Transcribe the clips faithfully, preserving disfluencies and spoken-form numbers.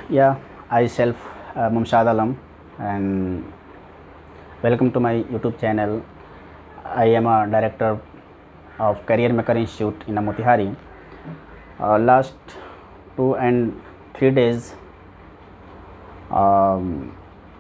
Yeah, I self uh, Mumshad Alam, and welcome to my YouTube channel. I am a director of Career Maker Institute in Motihari. Uh, last two and three days um,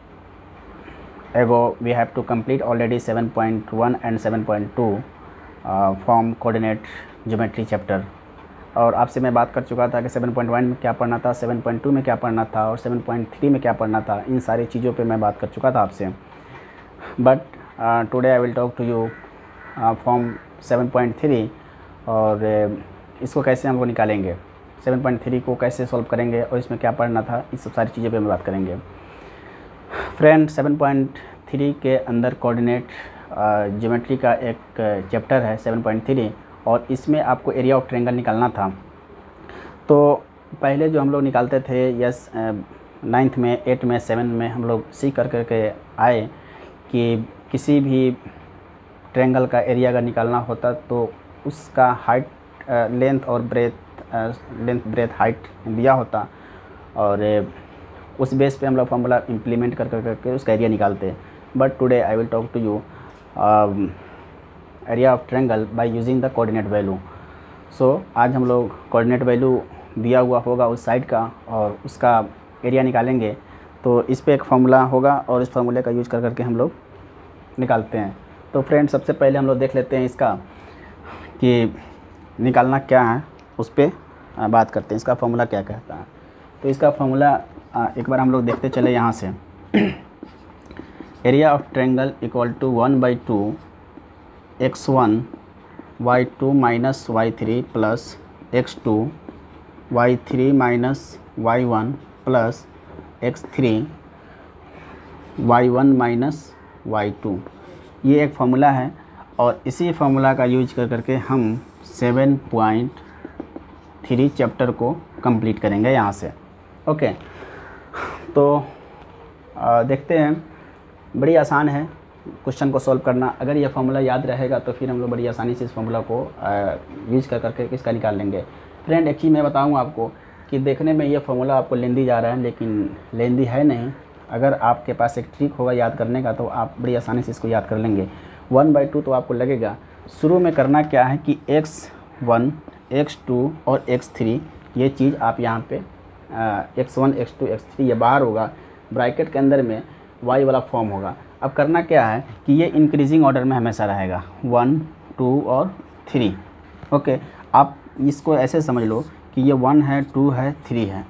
ago, we have to complete already seven point one and seven point two uh, form coordinate geometry chapter. और आपसे मैं बात कर चुका था कि seven point one में क्या पढ़ना था, सेवन पॉइंट टू में क्या पढ़ना था और सेवन पॉइंट थ्री में क्या पढ़ना था। इन सारी चीज़ों पे मैं बात कर चुका था आपसे। But today I will talk to you from seven point three और uh, इसको कैसे हम वो निकालेंगे, सेवन पॉइंट थ्री को कैसे सॉल्व करेंगे और इसमें क्या पढ़ना था, इस सब सारी चीज़ों पे हम बात करेंगे। फ्रेंड, सेवन पॉइंट थ्री के अंदर कोऑर्डिनेट ज्योमेट्री का एक चैप्टर है सेवन पॉइंट थ्री और इसमें आपको एरिया ऑफ ट्रायंगल निकालना था। तो पहले जो हम लोग निकालते थे यस नाइन्थ में, एट में, सेवन में हम लोग सीख कर करके आए कि किसी भी ट्रायंगल का एरिया अगर निकालना होता तो उसका हाइट, लेंथ और ब्रेथ, लेंथ ब्रेथ हाइट दिया होता और उस बेस पे हम लोग फॉर्मूला इम्प्लीमेंट कर करके उसका एरिया निकालते। But today I will talk to you area of triangle by using the coordinate value. So आज हम लोग कोऑर्डिनेट वैल्यू दिया हुआ होगा उस साइड का और उसका एरिया निकालेंगे। तो इस पे एक फार्मूला होगा और इस फार्मूले का यूज कर करके हम लोग निकालते हैं। तो फ्रेंड, सबसे पहले हम लोग देख लेते हैं इसका कि निकालना क्या है, उस पर बात करते हैं इसका फार्मूला क्या कहता है। तो इसका फार्मूला एक बार हम लोग देखते चले यहाँ से। Area of triangle equal to one by two x one y two minus y three plus x two y three minus y one plus x three y one minus y two. ये एक formula है और इसी formula का use कर करके हम seven point three chapter को कंप्लीट करेंगे यहाँ से। ओके, तो आ, देखते हैं। बड़ी आसान है क्वेश्चन को सॉल्व करना। अगर ये फार्मूला याद रहेगा तो फिर हम लोग बड़ी आसानी से इस फार्मूला को यूज कर करके किसका निकाल लेंगे। फ्रेंड, एक चीज़ मैं बताऊँ आपको कि देखने में ये फार्मूला आपको लेंदी जा रहा है, लेकिन लेंदी है नहीं। अगर आपके पास एक ट्रिक होगा याद करने का तो आप बड़ी आसानी से इसको याद कर लेंगे। वन बाई टू तो आपको लगेगा। शुरू में करना क्या है कि एक्स वन, एक्स टू और एक्स थ्री ये चीज़ आप यहाँ पे x one, x two, x three ये बाहर होगा, ब्रैकेट के अंदर में वाई वाला फॉर्म होगा। अब करना क्या है कि ये इंक्रीजिंग ऑर्डर में हमेशा रहेगा, वन, टू और थ्री। ओके, आप इसको ऐसे समझ लो कि ये वन है, टू है, थ्री है।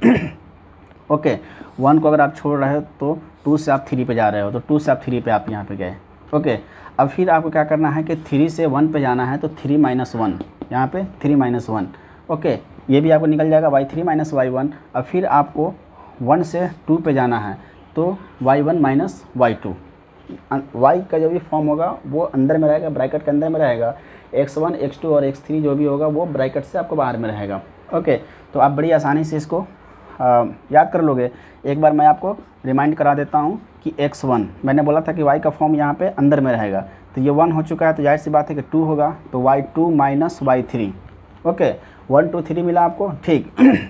ओके, वन को अगर आप छोड़ रहे हो तो टू से आप थ्री पे जा रहे हो, तो टू से आप थ्री पे आप यहाँ पे गए। ओके, अब फिर आपको क्या करना है कि थ्री से वन पे जाना है, तो थ्री माइनस वन, यहाँ पे थ्री माइनस वन। ओके, ये भी आपको निकल जाएगा y three minus y one. अब फिर आपको वन से टू पे जाना है तो y one minus y two. Y का जो भी फॉर्म होगा वो अंदर में रहेगा, ब्रैकेट के अंदर में रहेगा। एक्स वन, एक्स टू और एक्स थ्री जो भी होगा वो ब्रैकेट से आपको बाहर में रहेगा। ओके, तो आप बड़ी आसानी से इसको आ, याद कर लोगे। एक बार मैं आपको रिमाइंड करा देता हूँ कि एक्स वन, मैंने बोला था कि वाई का फॉर्म यहाँ पे अंदर में रहेगा, तो ये वन हो चुका है, तो जाहिर सी बात है कि टू होगा, तो y two minus y three. Okay, one two three मिला आपको, ठीक।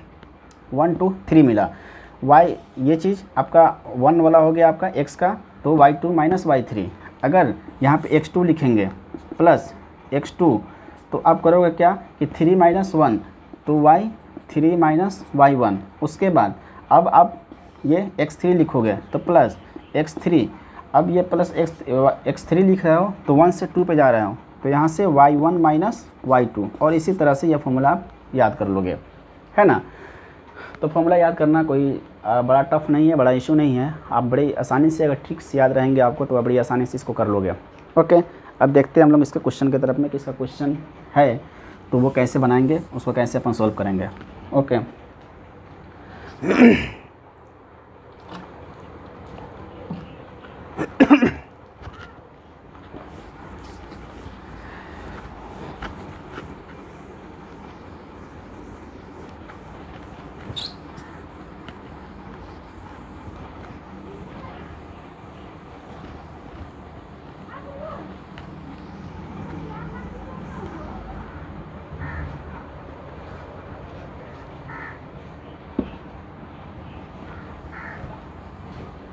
वन टू थ्री मिला। वाई ये चीज़ आपका वन वाला हो गया आपका एक्स का, तो y two minus y three. अगर यहाँ पे एक्स टू लिखेंगे प्लस एक्स टू तो आप करोगे क्या कि थ्री माइनस वन, तो y three minus y one. उसके बाद अब आप ये एक्स थ्री लिखोगे तो प्लस एक्स थ्री। अब ये प्लस एक्स एक्स थ्री लिख रहे हो तो वन से टू पे जा रहे हो, तो यहाँ से y one minus y two. और इसी तरह से यह फॉर्मूला आप याद कर लोगे, है ना। तो फॉर्मूला याद करना कोई बड़ा टफ नहीं है, बड़ा इशू नहीं है। आप बड़ी आसानी से अगर ट्रिक्स याद रहेंगे आपको तो आप बड़ी आसानी से इसको कर लोगे। ओके, अब देखते हैं हम लोग इसके क्वेश्चन की तरफ में कि इसका क्वेश्चन है तो वो कैसे बनाएंगे, उसको कैसे अपन सॉल्व करेंगे। ओके,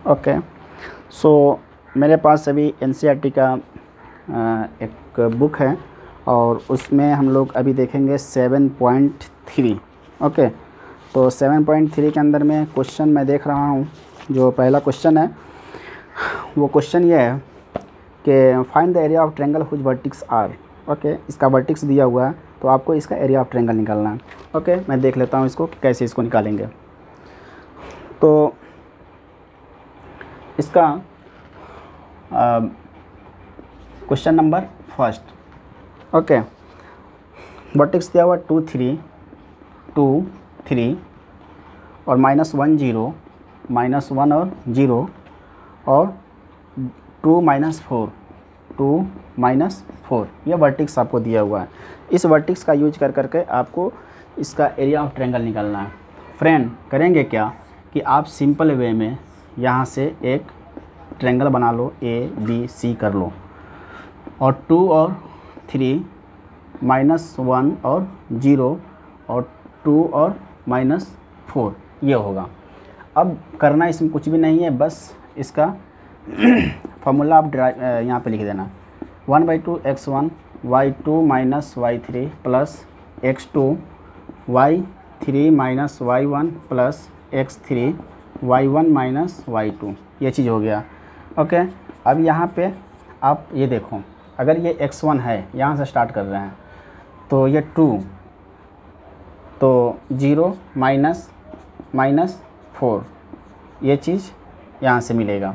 ओके, सो मेरे पास अभी एनसीईआरटी का आ, एक बुक है और उसमें हम लोग अभी देखेंगे सेवन पॉइंट थ्री। ओके, तो सेवन पॉइंट थ्री के अंदर में क्वेश्चन मैं देख रहा हूँ। जो पहला क्वेश्चन है वो क्वेश्चन ये है कि find the area of triangle which vertex are. Okay, इसका वर्टिक्स दिया हुआ है तो आपको इसका एरिया ऑफ ट्रायंगल निकालना है। ओके, मैं देख लेता हूँ इसको कैसे इसको निकालेंगे। तो इसका question number first. Okay, vertex दिया हुआ टू थ्री टू थ्री और minus one zero, minus one और जीरो और two minus four, two minus four, ये वर्टिक्स आपको दिया हुआ है। इस वर्टिक्स का यूज कर करके आपको इसका एरिया ऑफ ट्रायंगल निकालना है। फ्रेंड, करेंगे क्या कि आप सिंपल वे में यहाँ से एक ट्रायंगल बना लो, ए बी सी कर लो, और टू और थ्री, माइनस वन और जीरो और टू और माइनस फोर, ये होगा। अब करना इसमें कुछ भी नहीं है, बस इसका फॉर्मूला आप ड्राइव यहाँ पे लिख देना, one by two x one y two minus y three plus x two y three minus y one plus x three y one minus y two, ये चीज़ हो गया। ओके, अब यहाँ पे आप ये देखो, अगर ये एक्स वन है, यहाँ से स्टार्ट कर रहे हैं, तो ये टू, तो जीरो माइनस माइनस फोर, ये चीज़ यहाँ से मिलेगा।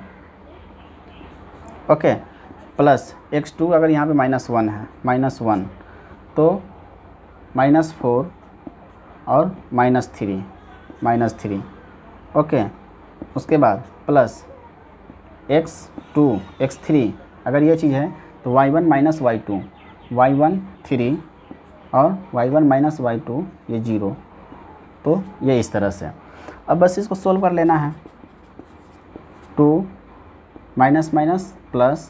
ओके, प्लस एक्स टू, अगर यहाँ पे माइनस वन है, माइनस वन, तो माइनस फोर और minus three, minus three. Okay, उसके बाद plus x two, x three, अगर ये चीज़ है तो y one minus y two, y one three और y one minus y two, ये जीरो। तो ये इस तरह से। अब बस इसको सोल्व कर लेना है। Two minus minus plus,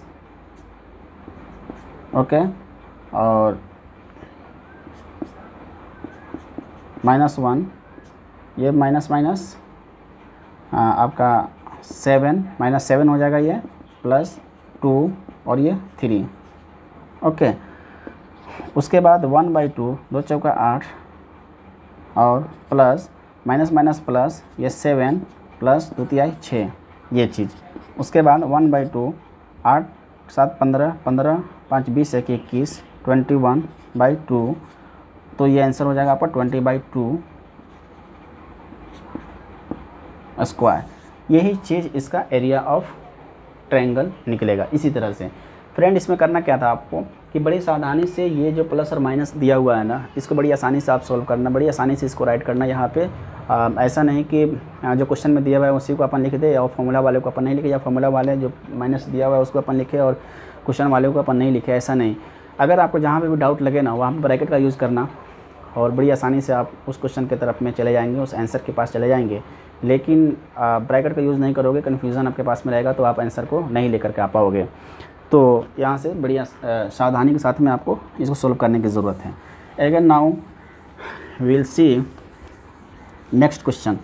okay, और माइनस वन, ये माइनस माइनस आपका सेवन, माइनस सेवन हो जाएगा ये, प्लस टू और ये थ्री। ओके, उसके बाद वन बाई टू, दो चौका आठ, और प्लस माइनस माइनस प्लस ये सेवन प्लस दो तिहाई छः, ये चीज़। उसके बाद वन बाई टू, आठ सात पंद्रह, पंद्रह पाँच बीस, एक इक्कीस, ट्वेंटी वन बाई टू, तो ये आंसर हो जाएगा आपका ट्वेंटी बाई टू स्क्वायर। यही चीज़ इसका एरिया ऑफ ट्रायंगल निकलेगा। इसी तरह से फ्रेंड, इसमें करना क्या था आपको कि बड़ी सावधानी से ये जो प्लस और माइनस दिया हुआ है ना, इसको बड़ी आसानी से आप सोल्व करना, बड़ी आसानी से इसको राइट करना। यहाँ पे आ, ऐसा नहीं कि जो क्वेश्चन में दिया हुआ है उसी को अपन लिख दे, और फॉर्मूला वाले को अपन नहीं लिखे, या फॉर्मूला वाले जो माइनस दिया हुआ है उसको अपन लिखे और क्वेश्चन वाले को अपन नहीं लिखे, ऐसा नहीं। अगर आपको जहाँ पे भी डाउट लगे ना, वहाँ पर ब्रैकेट का यूज़ करना, और बड़ी आसानी से आप उस क्वेश्चन की तरफ में चले जाएंगे, उस आंसर के पास चले जाएंगे। लेकिन ब्रैकेट का यूज़ नहीं करोगे, कन्फ्यूज़न आपके पास में रहेगा, तो आप आंसर को नहीं लेकर के आ पाओगे। तो यहाँ से बढ़िया सावधानी के साथ में आपको इसको सोल्व करने की ज़रूरत है। Again now will see next question.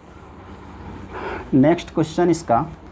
Next question इसका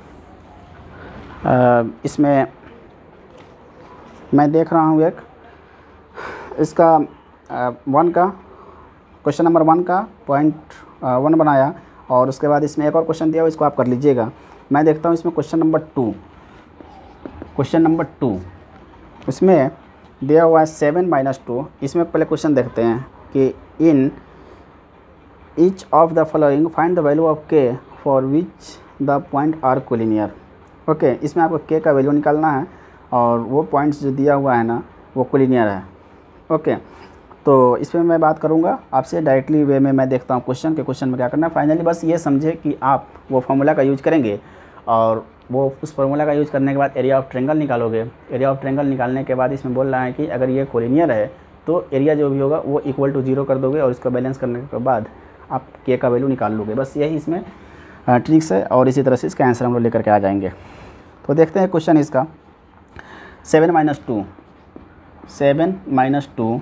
आ, इसमें मैं देख रहा हूँ एक इसका आ, वन का क्वेश्चन नंबर वन का पॉइंट वन बनाया, और उसके बाद इसमें एक और क्वेश्चन दिया हुआ, इसको आप कर लीजिएगा। मैं देखता हूँ इसमें question number two, question number two इसमें दिया हुआ है सेवन माइनस टू। इसमें पहले क्वेश्चन देखते हैं कि in each of the following find the value of k for which the point are collinear. Okay, इसमें आपको के का वैल्यू निकालना है, और वो पॉइंट्स जो दिया हुआ है ना वो कोलिनियर है। ओके, तो इस पर मैं बात करूँगा आपसे डायरेक्टली वे में। मैं देखता हूँ क्वेश्चन के क्वेश्चन में क्या करना है। फाइनली बस ये समझे कि आप वो फार्मूला का यूज करेंगे, और वो उस फार्मूला का यूज़ करने के बाद एरिया ऑफ ट्रायंगल निकालोगे। एरिया ऑफ ट्रायंगल निकालने के बाद इसमें बोल रहा है कि अगर ये कोलिनियर है तो एरिया जो भी होगा वो इक्वल टू जीरो कर दोगे, और इसका बैलेंस करने के बाद आप के का वैल्यू निकाल लोगे। बस यही इसमें ट्रिक्स है, और इसी तरह से इसका आंसर हम लोग लेकर के आ जाएंगे। तो देखते हैं क्वेश्चन इसका। Seven minus two, seven minus two,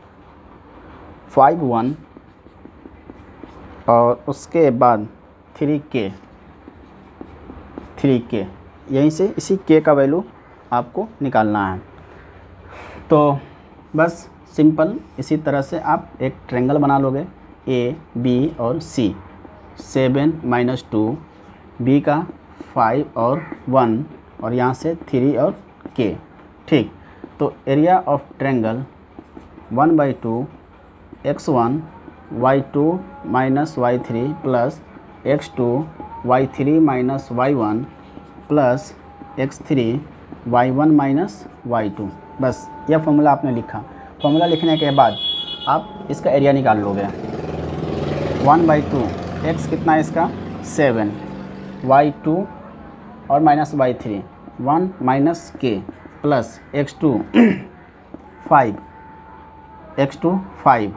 five one, और उसके बाद थ्री के, थ्री के, यहीं से इसी के का वैल्यू आपको निकालना है। तो बस सिंपल इसी तरह से आप एक ट्रायंगल बना लोगे, ए बी और C, seven minus two, B का फाइव और वन, और यहाँ से थ्री और के। ठीक, तो area of triangle one by two x one y two minus y three plus x two y three minus y one plus x three y one minus y two. बस यह formula आपने लिखा। Formula लिखने के बाद आप इसका area निकाल लोगे। वन बाई टू, एक्स कितना है इसका सेवन, वाई टू और minus y three, one minus k plus x two five, x two five.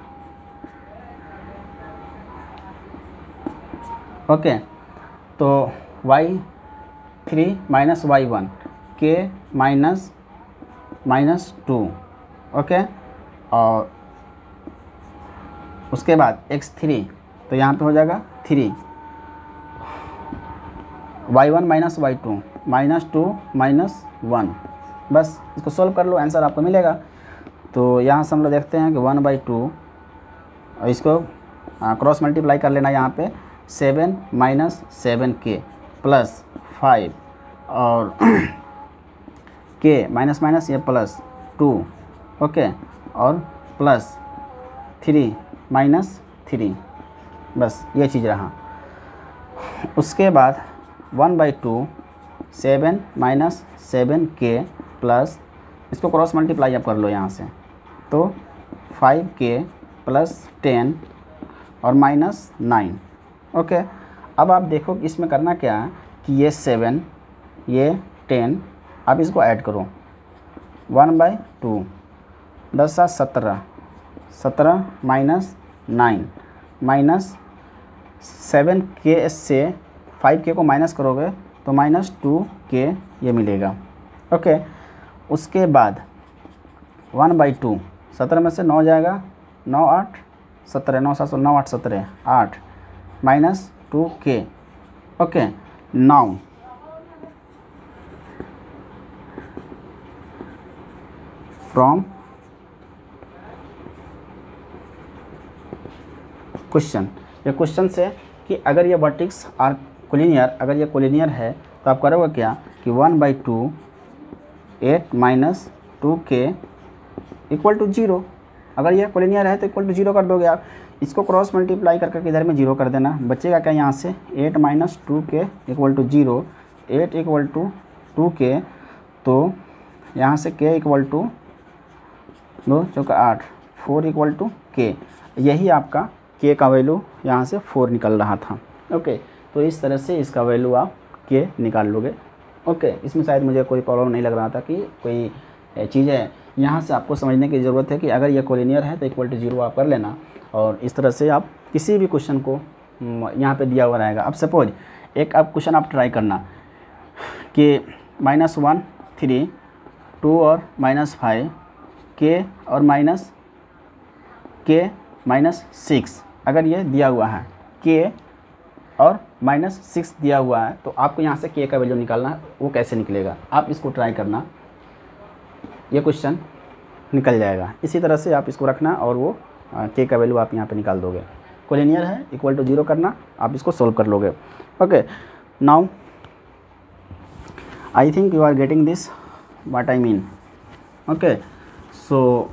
Okay, तो y three minus y one, k minus minus two. Okay, और उसके बाद x three, तो यहाँ पे हो जाएगा three, y one minus y two, minus two minus one. बस इसको सॉल्व कर लो, आंसर आपको मिलेगा। तो यहाँ से हम लोग देखते हैं कि वन बाई टू, इसको क्रॉस मल्टीप्लाई कर लेना यहाँ पे, seven minus seven k plus five और के माइनस माइनस ये प्लस टू। ओके, और प्लस थ्री माइनस थ्री। बस ये चीज़ रहा। उसके बाद one by two, seven minus seven k plus, इसको क्रॉस मल्टीप्लाई आप कर लो यहाँ से, तो फाइव के प्लस टेन और माइनस नाइन। ओके, अब आप देखो कि इसमें करना क्या है कि ये सेवन ये टेन, आप इसको ऐड करो। वन बाई टू, दस सात सत्रह, सत्रह माइनस नाइन, माइनस सेवन के से फाइव के को माइनस करोगे तो माइनस टू के ये मिलेगा। ओके, उसके बाद वन बाई टू, सत्रह में से नौ जाएगा, नौ आठ सत्रह, नौ सात सौ नौ आठ सत्रह, आठ minus two k. Okay, now from question, ये क्वेश्चन से कि अगर ये वर्टिक्स आर कोलिनियर, अगर ये कोलिनियर है तो आप करोगे क्या कि one by two eight minus two k equal to zero. अगर ये कोलिनियर है तो इक्वल टू जीरो कर दोगे आप। इसको क्रॉस मल्टीप्लाई कर करके इधर में जीरो कर देना, बचेगा क्या यहाँ से eight minus two k equal to zero, eight equal to two k, तो यहाँ से के इक्वल टू दो चौका आठ, फोर इक्वल टू के। यही आपका के का वैल्यू यहाँ से फोर निकल रहा था। ओके, तो इस तरह से इसका वैल्यू आप के निकाल लोगे। ओके, इसमें शायद मुझे कोई प्रॉब्लम नहीं लग रहा था कि कोई चीज़ है। यहाँ से आपको समझने की ज़रूरत है कि अगर ये कोलिनियर है तो इक्वल टू जीरो आप कर लेना, और इस तरह से आप किसी भी क्वेश्चन को यहाँ पे दिया हुआ रहेगा। अब सपोज एक आप क्वेश्चन आप ट्राई करना कि माइनस वन थ्री, टू और माइनस फाइव, के और माइनस के माइनस सिक्स, अगर ये दिया हुआ है के और माइनस सिक्स दिया हुआ है, तो आपको यहाँ से के का वैल्यू निकालना है। वो कैसे निकलेगा आप इसको ट्राई करना, ये क्वेश्चन निकल जाएगा। इसी तरह से आप इसको रखना और वो के का वैल्यू आप यहाँ पे निकाल दोगे। कोलिनियर है इक्वल टू जीरो करना, आप इसको सोल्व कर लोगे। Okay, now I think you are getting this what I mean. Okay, so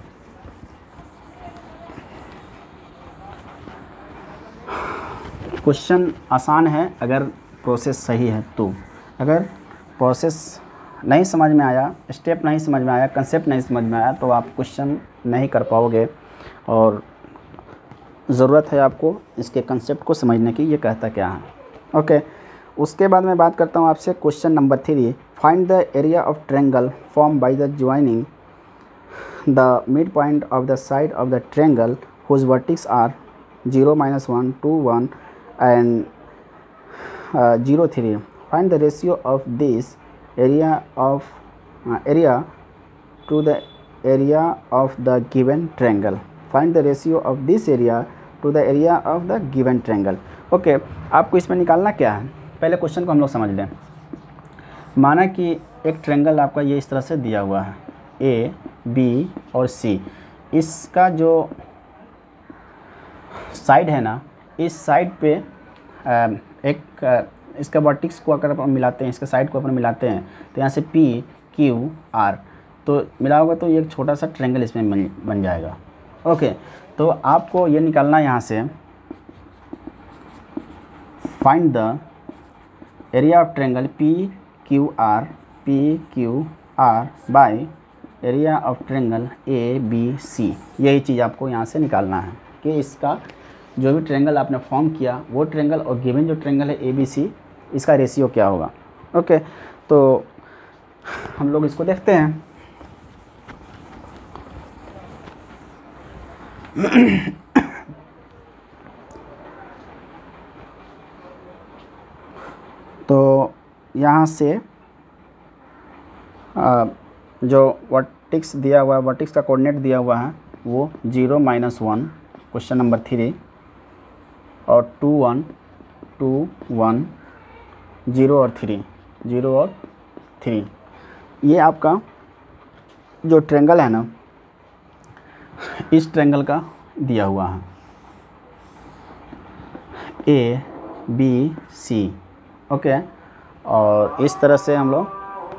question आसान है अगर प्रोसेस सही है तो। अगर प्रोसेस नहीं समझ में आया, स्टेप नहीं समझ में आया, कंसेप्ट नहीं समझ में आया, तो आप क्वेश्चन नहीं कर पाओगे। और ज़रूरत है आपको इसके कंसेप्ट को समझने की, ये कहता क्या है। ओके, उसके बाद मैं बात करता हूँ आपसे question number three. Find the area of triangle form by the joining the mid point of the side of the triangle whose vertex are zero minus one two one and zero three. Find the ratio of this area of uh, area to the area of the given triangle. Find the ratio of this area to the area of the given triangle. Okay, आपको इसमें निकालना क्या है, पहले question को हम लोग समझ लें। माना कि एक ट्रायंगल आपका ये इस तरह से दिया हुआ है, ए बी और सी। इसका जो साइड है ना, इस साइड पे एक इसका वर्टिक्स को अगर अपन मिलाते हैं, इसके साइड को अपन मिलाते हैं, तो यहाँ से पी क्यू आर तो मिला होगा, तो ये एक छोटा सा ट्रायंगल इसमें बन बन जाएगा। ओके, तो आपको ये निकालना है यहाँ से, find the area of triangle P Q R P Q R by area of triangle A B C. यही चीज़ आपको यहाँ से निकालना है कि इसका जो भी ट्रायंगल आपने फॉर्म किया वो ट्रायंगल और गिवन जो ट्रायंगल है ए बी सी, इसका रेशियो क्या होगा। ओके, तो हम लोग इसको देखते हैं। तो यहाँ से आ, जो वर्टिक्स दिया हुआ है, वर्टिक्स का कोऑर्डिनेट दिया हुआ है वो zero minus one, question number three, और two one two one, zero और थ्री, जीरो और थ्री। ये आपका जो ट्रायंगल है ना, इस ट्रायंगल का दिया हुआ है ए बी सी। ओके, और इस तरह से हम लोग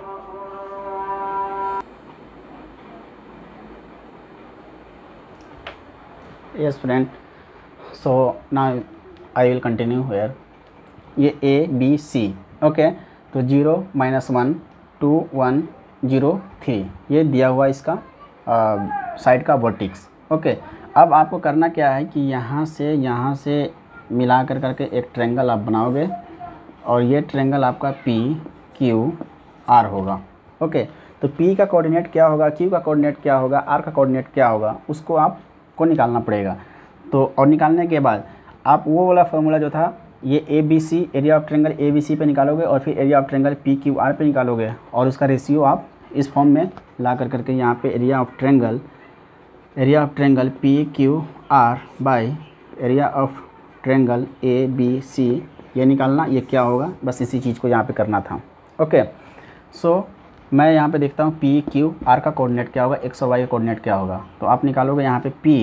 yes friend, so now I will continue here. ये ए बी सी। ओके, तो zero minus one two one zero three, ये दिया हुआ इसका साइड का वर्टिक्स। ओके, अब आपको करना क्या है कि यहाँ से यहाँ से मिला कर करके एक ट्रायंगल आप बनाओगे, और ये ट्रायंगल आपका पी क्यू आर होगा। ओके, तो पी का कोऑर्डिनेट क्या होगा, क्यू का कोऑर्डिनेट क्या होगा, आर का कोऑर्डिनेट क्या होगा, उसको आपको निकालना पड़ेगा। तो और निकालने के बाद आप वो वाला फॉर्मूला जो था, ये A B C, area of triangle A B C पे निकालोगे, और फिर area of triangle P Q R पे निकालोगे, और उसका रेशियो आप इस फॉर्म में ला कर करके यहाँ पे area of triangle area of triangle P Q R by area of triangle A B C, ये निकालना, ये क्या होगा, बस इसी चीज़ को यहाँ पे करना था। ओके, सो मैं यहाँ पे देखता हूँ पी क्यू आर का कोऑर्डिनेट क्या होगा, एक्स और वाई का कोऑर्डिनेट क्या होगा। तो आप निकालोगे यहाँ पे P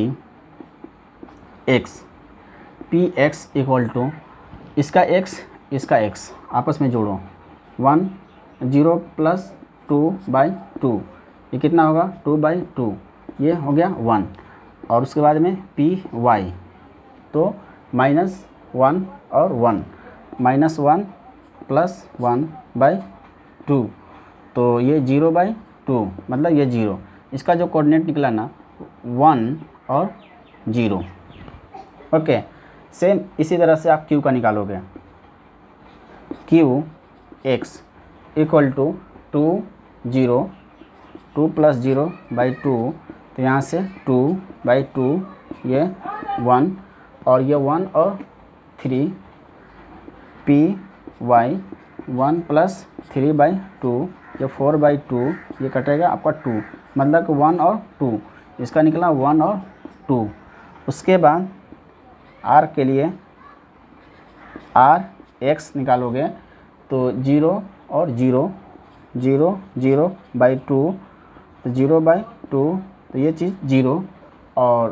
x, P x equal to इसका एक्स इसका एक्स आपस में जोड़ो, one zero plus two by two, ये कितना होगा, टू बाई टू, ये हो गया वन। और उसके बाद में पी वाई, तो माइनस वन और one, minus one plus one by two, तो ये जीरो बाई टू, मतलब ये जीरो। इसका जो कोऑर्डिनेट निकला ना, वन और जीरो। ओके, सेम इसी तरह से आप क्यू का निकालोगे, Q x equal to two zero, two plus zero by two, तो यहाँ से टू बाई टू, ये वन, और ये वन और three, P y one plus three by two, ये फोर बाई टू, ये कटेगा आपका टू, मतलब कि वन और टू, इसका निकला वन और टू। उसके बाद आर के लिए आर एक्स निकालोगे, तो जीरो और zero, zero zero by two, तो जीरो बाई टू, तो ये चीज़ जीरो, और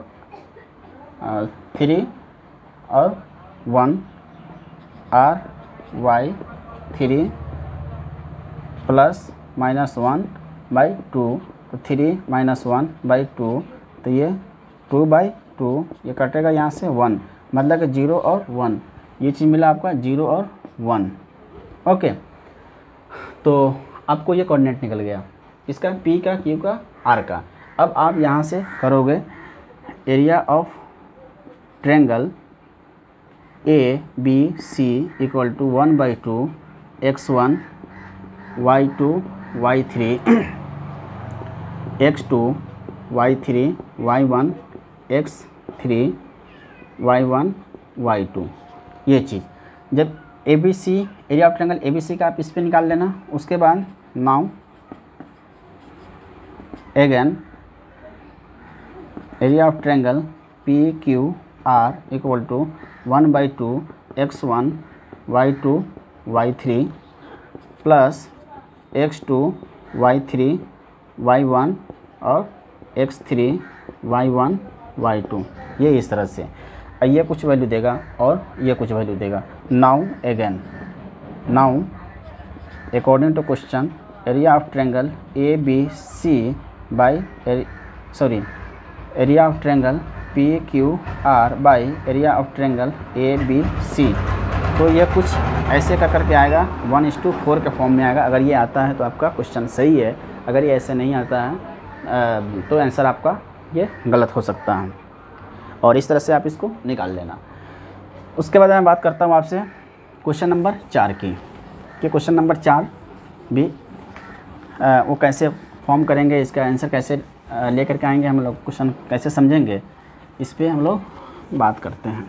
थ्री और one, R y three plus minus one by two, तो three minus one by two, तो ये टू बाई टू, ये कटेगा यहाँ से वन, मतलब कि जीरो और वन, ये चीज़ मिला आपका जीरो और वन। ओके, तो आपको ये कोऑर्डिनेट निकल गया, इसका पी का, क्यू का, आर का। अब आप यहाँ से करोगे area of triangle A B C equal to one by two x one y two y three x two y three y one x three y one y two. ये चीज़ जब A B C, area of triangle A B C का आप इस पर निकाल लेना। उसके बाद now again area of triangle P Q R equal to one by two x one y two y three plus x two y three y one और x three y one y two, ये इस तरह से ये कुछ value देगा और ये कुछ वैल्यू देगा। Now again, now according to question area of triangle A B C by sorry area of triangle P Q R by area of triangle A B C, तो ये कुछ ऐसे का करके आएगा, वन इस टू फोर के फॉर्म में आएगा। अगर ये आता है तो आपका क्वेश्चन सही है, अगर ये ऐसे नहीं आता है तो आंसर आपका ये गलत हो सकता है, और इस तरह से आप इसको निकाल लेना। उसके बाद मैं बात करता हूँ आपसे क्वेश्चन नंबर चार की, कि क्वेश्चन नंबर चार भी आ, वो कैसे फॉर्म करेंगे, इसका आंसर कैसे लेकर के आएंगे, हम लोग क्वेश्चन कैसे समझेंगे, इस पर हम लोग बात करते हैं।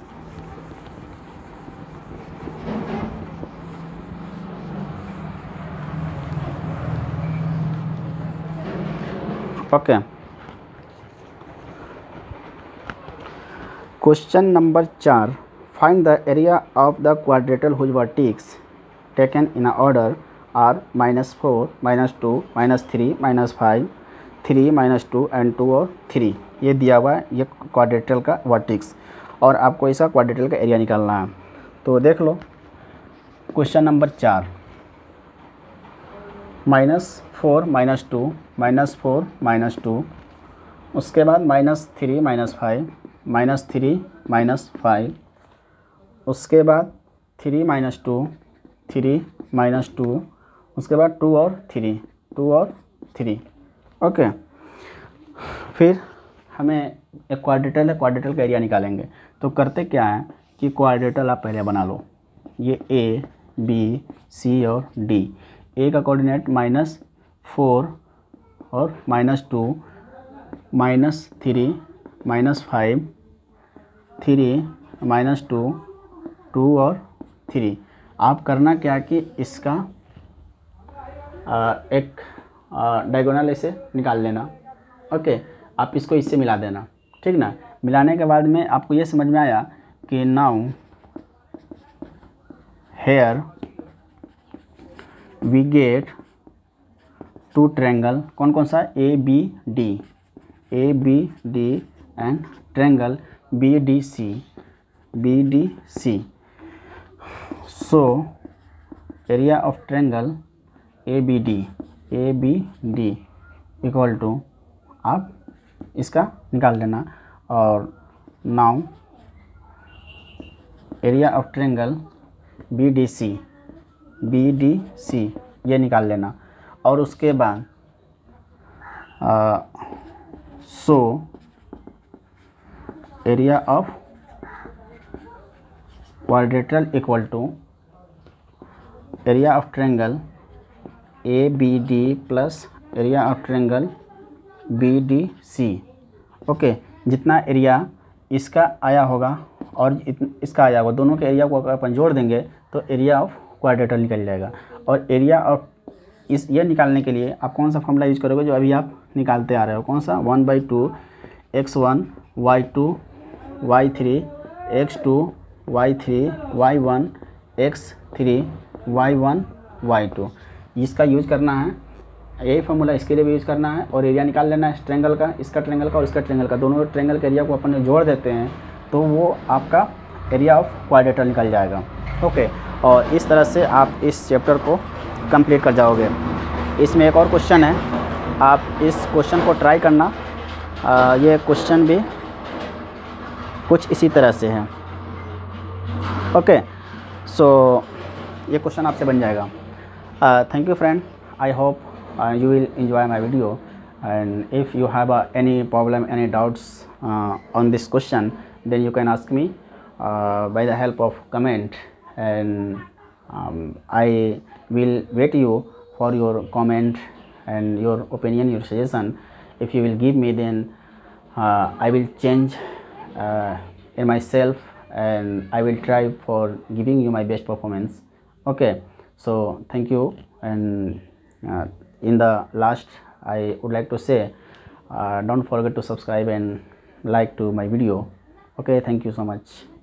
ओके, क्वेश्चन नंबर चार, find the area of the quadrilateral whose vertex taken in order are minus four minus two minus three minus five three minus two and two और थ्री, ये दिया हुआ है ये क्वाड्रेटल का वर्टेक्स, और आपको इसका क्वाड्रेटल का एरिया निकालना है। तो देख लो क्वेश्चन नंबर चार, minus four minus two minus four minus two, उसके बाद minus three minus five minus three minus five, उसके बाद three minus two three minus two, उसके बाद टू और थ्री टू और थ्री। ओके, फिर हमें एक क्वाड्रेटल है, क्वाड्रेटल का एरिया निकालेंगे। तो करते क्या है कि क्वाड्रेटल आप पहले बना लो, ये ए बी सी और डी। ए का कोऑर्डिनेट माइनस फोर और minus two minus three minus five three minus two two और थ्री। आप करना क्या कि इसका आ, एक डायगोनल ऐसे निकाल लेना। ओके, आप इसको इससे मिला देना, ठीक ना। मिलाने के बाद में आपको ये समझ में आया कि now here we get to triangle, कौन कौन सा, A B D, A B D and triangle B D C, B D C. So area of triangle A B D, A B D equal to, आप इसका निकाल लेना। और now area of triangle B D C, B D C ये निकाल लेना। और उसके बाद so area of quadrilateral equal to area of triangle A B D plus area of triangle B D C. Okay, जितना एरिया इसका आया होगा और इसका आया होगा, दोनों के एरिया को अगर अपन जोड़ देंगे तो एरिया ऑफ क्वाड्रेटल निकल जाएगा। और एरिया ऑफ इस ये निकालने के लिए आप कौन सा फॉर्मूला यूज करोगे, जो अभी आप निकालते आ रहे हो, कौन सा, one by two x one y two y three x two y three y one x three y one y two, इसका यूज करना है। यही फॉर्मूला इसके लिए भी यूज़ करना है। और एरिया निकाल लेना है ट्रायंगल का, इसका ट्रायंगल का और इसका ट्रायंगल का, दोनों ट्रायंगल के एरिया को अपन जोड़ देते हैं तो वो आपका एरिया ऑफ क्वाड्रेटल निकल जाएगा। ओके, और इस तरह से आप इस चैप्टर को कंप्लीट कर जाओगे। इसमें एक और क्वेश्चन है, आप इस क्वेश्चन को ट्राई करना। आ, ये क्वेश्चन भी कुछ इसी तरह से है। ओके, सो ये क्वेश्चन आपसे बन जाएगा। Thank you friend, I hope Uh, you will enjoy my video, and if you have uh, any problem, any doubts uh, on this question, then you can ask me uh, by the help of comment, and um, I will wait you for your comment and your opinion, your suggestion. If you will give me, then uh, I will change uh, in myself, and I will try for giving you my best performance. Okay, so thank you, and uh, in the last I would like to say uh, don't forget to subscribe and like to my video. Okay, thank you so much.